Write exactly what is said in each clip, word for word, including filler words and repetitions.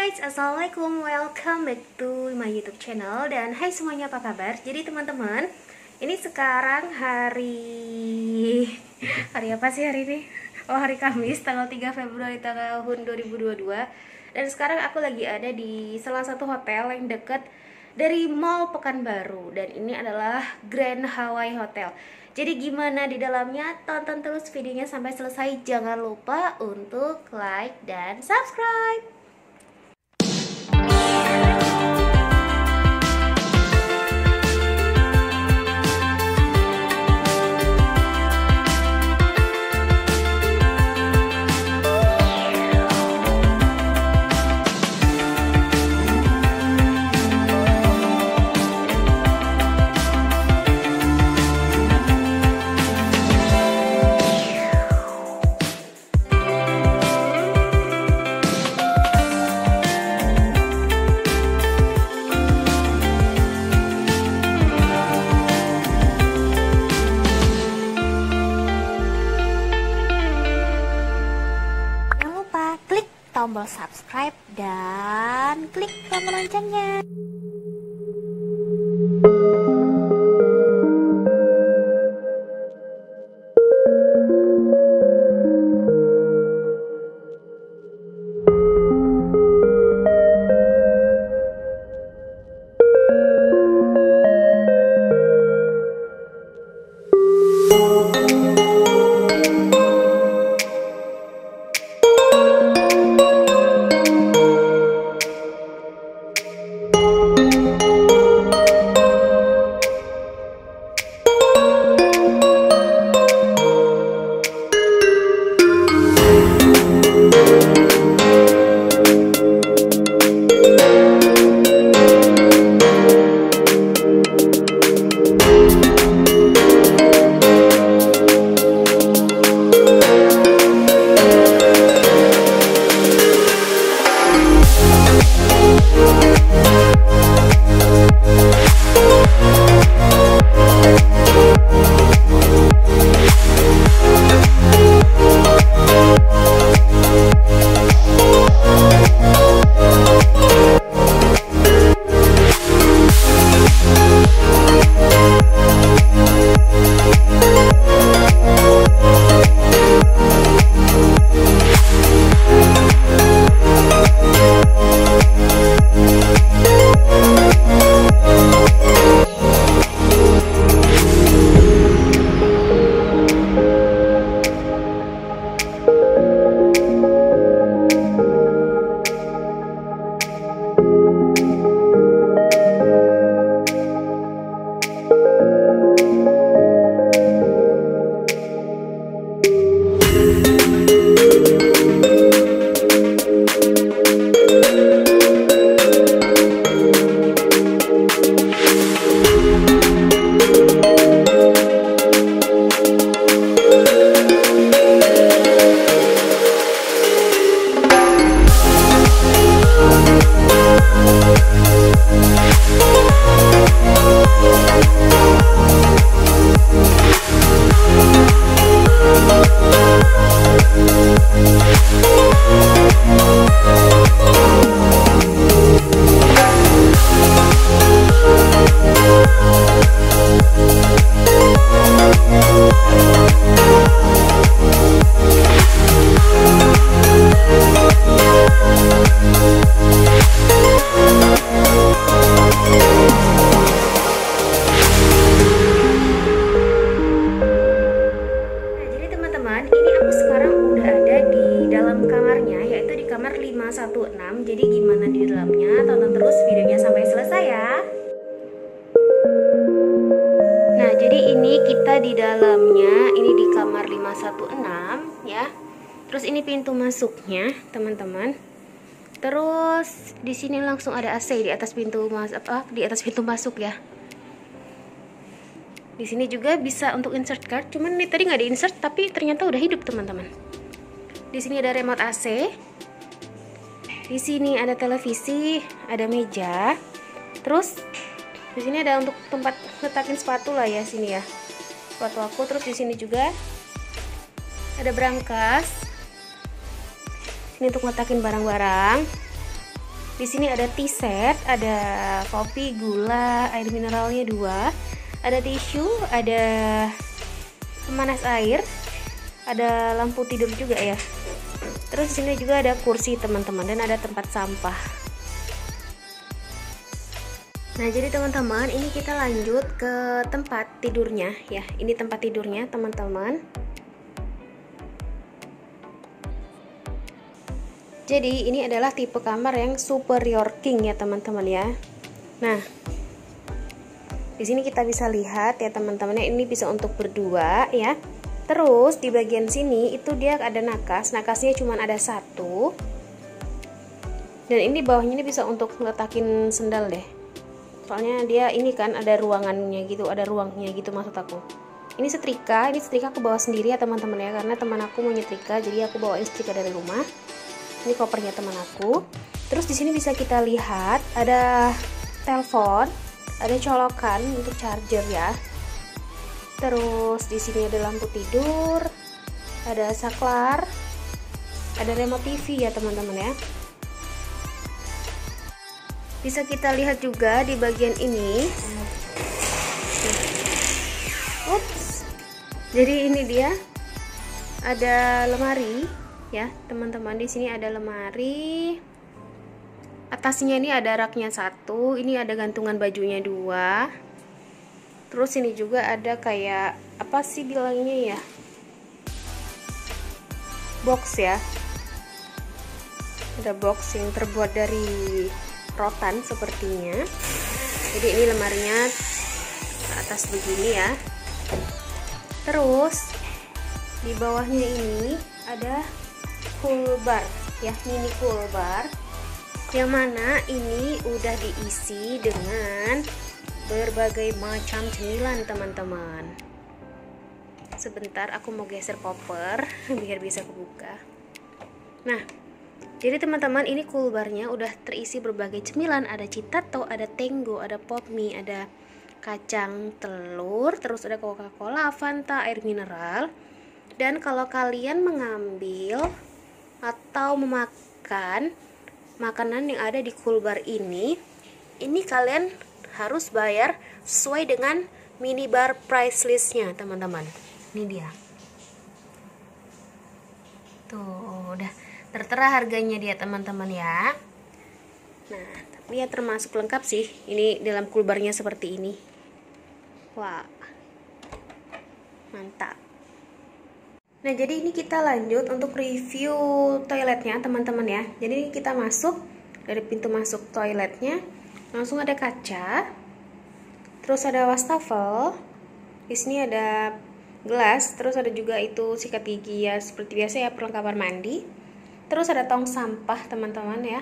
guys, assalamualaikum, welcome back to my YouTube channel. Dan hai semuanya, apa kabar? Jadi teman-teman, ini sekarang hari hari apa sih hari ini? Oh, hari Kamis, tanggal tiga Februari tahun dua ribu dua puluh dua. Dan sekarang aku lagi ada di salah satu hotel yang dekat dari Mall Pekanbaru. Dan ini adalah Grand Hawaii Hotel. Jadi gimana di dalamnya? Tonton terus videonya sampai selesai. Jangan lupa untuk like dan subscribe. Tombol subscribe dan klik tombol loncengnya. lima satu enam. Jadi gimana di dalamnya? Tonton terus videonya sampai selesai ya. Nah, jadi ini kita di dalamnya, ini di kamar lima satu enam ya. Terus ini pintu masuknya, teman-teman. Terus di sini langsung ada A C di atas pintu mas apa di atas pintu masuk ya. Di sini juga bisa untuk insert card, cuman ini tadi nggak di insert tapi ternyata udah hidup, teman-teman. Di sini ada remote A C. Di sini ada televisi, ada meja. Terus di sini ada untuk tempat letakin sepatu lah ya, sini ya. Sepatu aku. Terus di sini juga ada brankas. Ini untuk letakin barang-barang. Di sini ada tea set, ada kopi, gula, air mineralnya dua, ada tisu, ada pemanas air, ada lampu tidur juga ya. Terus di sini juga ada kursi teman-teman dan ada tempat sampah. Nah, jadi teman-teman, ini kita lanjut ke tempat tidurnya ya. Ini tempat tidurnya teman-teman. Jadi ini adalah tipe kamar yang superior king ya teman-teman ya. Nah, di sini kita bisa lihat ya teman-teman, ini bisa untuk berdua ya. Terus di bagian sini itu dia ada nakas, nakasnya cuma ada satu. Dan ini bawahnya ini bisa untuk letakin sendal deh. Soalnya dia ini kan ada ruangannya gitu, ada ruangnya gitu maksud aku. Ini setrika, ini setrika aku bawa sendiri ya teman-teman ya, karena teman aku mau nyetrika, jadi aku bawain setrika dari rumah. Ini kopernya teman aku. Terus di sini bisa kita lihat ada telepon, ada colokan untuk charger ya. Terus di sini ada lampu tidur, ada saklar, ada remote T V ya teman-teman ya. Bisa kita lihat juga di bagian ini. Ups. Jadi ini dia ada lemari. Ya teman-teman, di sini ada lemari, atasnya ini ada raknya satu, ini ada gantungan bajunya dua, terus ini juga ada kayak apa sih bilangnya ya, box ya, ada box yang terbuat dari rotan sepertinya. Jadi ini lemarinya ke atas begini ya. Terus di bawahnya ini ada cool bar ya, mini cool bar, yang mana ini udah diisi dengan berbagai macam cemilan teman-teman. Sebentar aku mau geser koper biar bisa kebuka. Nah, jadi teman-teman, ini cool barnya udah terisi berbagai cemilan, ada citato, ada Tenggo, ada pop mie, ada kacang telur, terus ada Coca-Cola, Fanta, air mineral. Dan kalau kalian mengambil atau memakan makanan yang ada di cool bar ini, ini kalian harus bayar sesuai dengan minibar price listnya teman-teman. Ini dia tuh, udah tertera harganya dia teman-teman ya. Nah, tapi ya termasuk lengkap sih ini dalam cool barnya seperti ini. Wah, mantap. Nah, jadi ini kita lanjut untuk review toiletnya teman-teman ya. Jadi kita masuk dari pintu masuk toiletnya, langsung ada kaca, terus ada wastafel, di sini ada gelas, terus ada juga itu sikat gigi ya seperti biasa ya, perlengkapan mandi. Terus ada tong sampah teman-teman ya.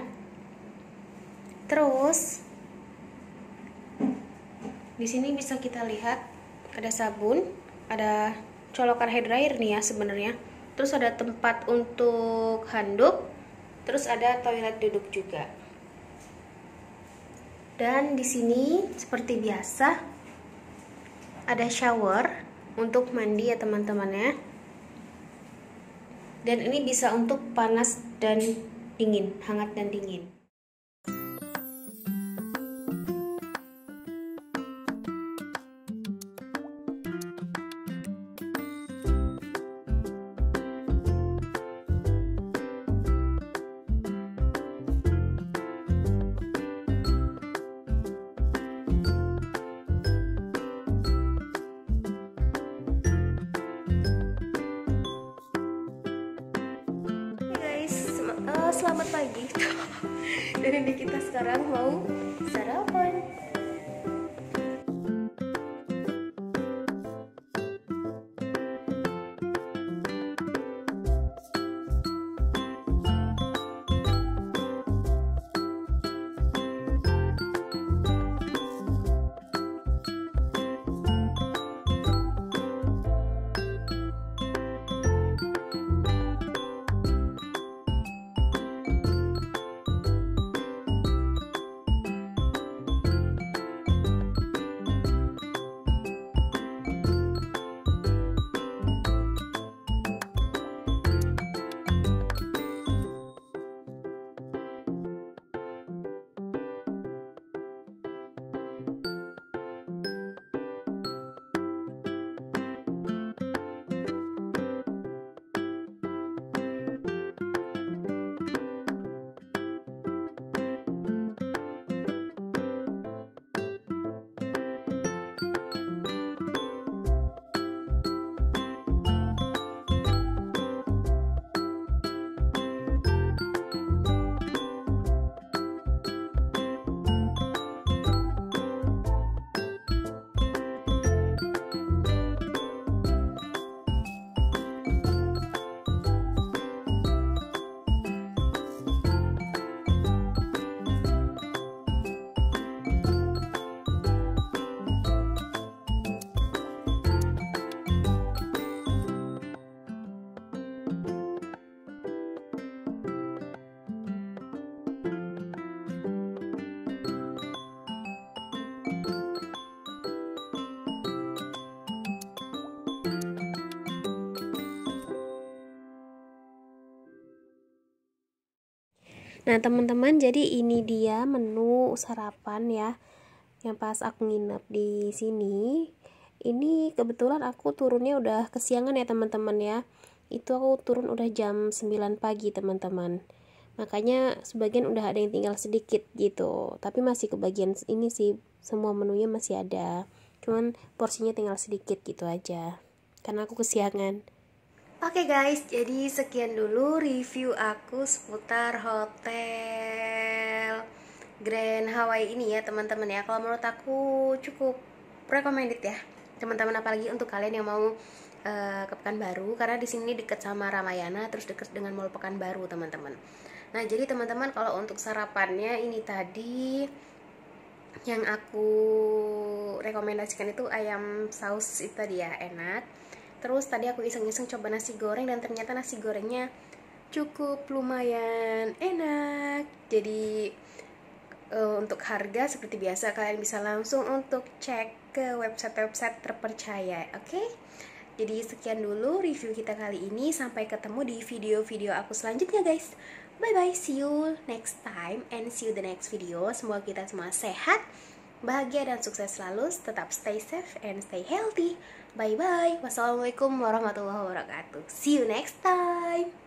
Terus di sini bisa kita lihat ada sabun, ada colokan hair dryer nih ya sebenarnya. Terus ada tempat untuk handuk, terus ada toilet duduk juga. Dan di sini seperti biasa ada shower untuk mandi ya teman-teman ya. Dan ini bisa untuk panas dan dingin, hangat dan dingin. Selamat pagi. Dan ini kita sekarang mau sarapan. Nah teman-teman, jadi ini dia menu sarapan ya, yang pas aku nginep di sini. Ini kebetulan aku turunnya udah kesiangan ya teman-teman ya. Itu aku turun udah jam sembilan pagi teman-teman. Makanya sebagian udah ada yang tinggal sedikit gitu. Tapi masih kebagian ini sih, semua menunya masih ada. Cuman porsinya tinggal sedikit gitu aja. Karena aku kesiangan. Oke guys, jadi sekian dulu review aku seputar hotel Grand Hawaii ini ya teman-teman ya. Kalau menurut aku cukup recommended ya teman-teman, apalagi untuk kalian yang mau uh, ke Pekanbaru, karena di sini dekat sama Ramayana, terus dekat dengan Mall Pekanbaru teman-teman. Nah jadi teman-teman, kalau untuk sarapannya ini tadi yang aku rekomendasikan itu ayam saus itu tadi ya, enak. Terus tadi aku iseng-iseng coba nasi goreng, dan ternyata nasi gorengnya cukup lumayan enak. Jadi Uh, untuk harga seperti biasa kalian bisa langsung untuk cek ke website-website terpercaya, oke? Okay? Jadi sekian dulu review kita kali ini, sampai ketemu di video-video aku selanjutnya guys. Bye bye, see you next time and see you the next video. Semoga kita semua sehat, bahagia dan sukses selalu. Tetap stay safe and stay healthy. Bye bye. Wassalamualaikum warahmatullahi wabarakatuh. See you next time.